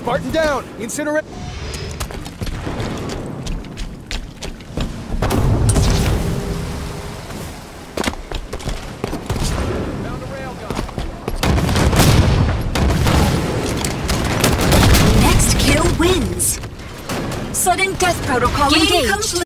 Spartan down! Incinerate! Found a railgun. Next kill wins. Sudden death protocol engaged.